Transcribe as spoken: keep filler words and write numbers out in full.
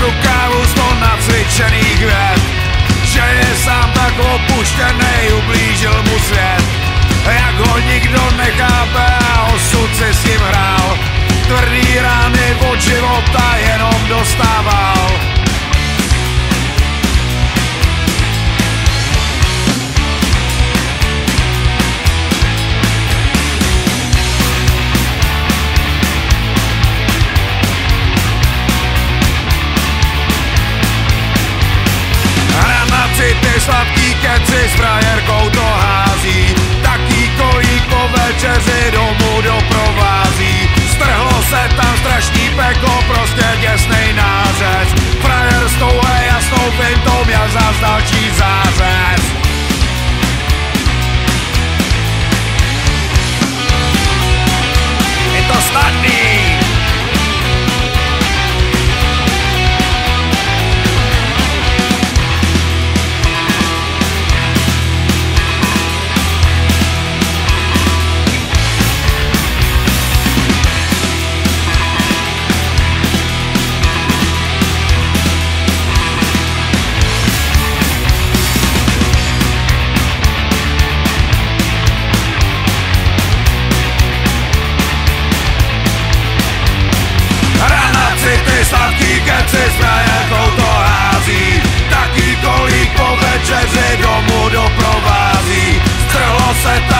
rukávu sto nacvičených vět, že je sám tak opuštěnej, ublížil mu svět. Jak ho nikdo nechápe a osud si s tím hrál, tvrdý rány od života jenom dostával. Ty sladký keci s frajerkou to hází, taký kolík po večeři domů doprovází. Strhlo se tam strašný peklo, prostě děsnej nářez. Frajer s touhle jasnou fintou měl zás další zářez. Je to snadný. Ty sladký keci s frajerkou to hází, taký kolík po večeři domů doprovází. Strhlo se